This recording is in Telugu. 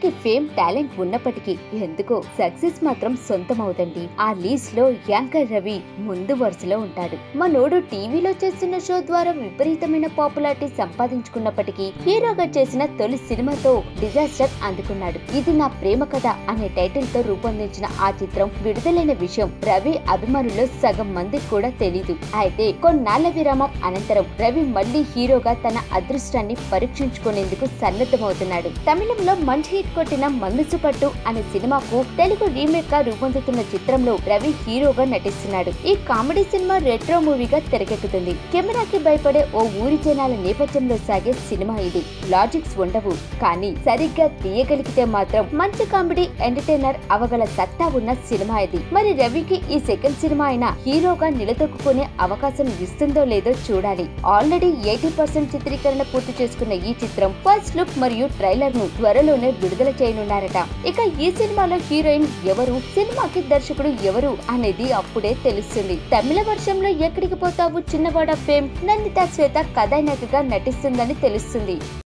రవికి ఫేమ్ టాలెంట్ ఉన్నప్పటికీ ఎందుకో సక్సెస్ మాత్రం సొంతమవుతుంది. ఆ లీస్ట్ లో యాంకర్ రవి ముందు వరుసలో ఉంటాడు. మనోడు టీవీలో చేస్తున్న షో ద్వారా విపరీతమైన పాపులారిటీ సంపాదించుకున్నప్పటికీ హీరోగా చేసిన తొలి సినిమాతో డిజాస్టర్ అందుకున్నాడు. ఇది నా ప్రేమ కథ అనే టైటిల్ తో రూపొందించిన ఆ చిత్రం విడుదలైన విషయం రవి అభిమానుల్లో సగం మందికి కూడా తెలీదు. అయితే కొన్నాళ్ల విరామం అనంతరం రవి మళ్లీ హీరోగా తన అదృష్టాన్ని పరీక్షించుకునేందుకు సన్నద్ధమవుతున్నాడు. తమిళంలో మంచి హిట్ కొట్టిన మనసు పట్టు అనే సినిమాకు తెలుగు రీమేక్ గా రూపొందుతున్న చిత్రంలో రవి హీరోగా నటిస్తున్నాడు. ఈ కామెడీ సినిమా రెట్రో మూవీగా తెరకెక్కుతుంది. కెమెరాకి భయపడే ఓ ఊరి జనాల నేపథ్యంలో సాగే సినిమా ఇది. లాజిక్స్ ఉండవు, కానీ సరిగ్గా తీయగలిగితే మాత్రం మంచి కామెడీ ఎంటర్టైనర్ అవగల సత్తా ఉన్న సినిమా ఇది. మరి రవికి ఈ సెకండ్ సినిమా అయినా హీరోగా నిలదొక్కునే అవకాశం ఇస్తుందో లేదో చూడాలి. ఆల్రెడీ 80% చిత్రీకరణ పూర్తి చేసుకున్న ఈ చిత్రం ఫస్ట్ లుక్ మరియు ట్రైలర్ ను త్వరలోనే విడుదల చేయనున్నారట. ఇక ఈ సినిమాలో హీరోయిన్ ఎవరు, సినిమాకి దర్శకుడు ఎవరు అనేది అప్పుడే తెలుస్తుంది. తమిళ వర్షంలో ఎక్కడికి పోతావు చిన్నవాడ ఫేమ్ నందిత శ్వేత కథానాయికగా నటిస్తుందని తెలుస్తుంది.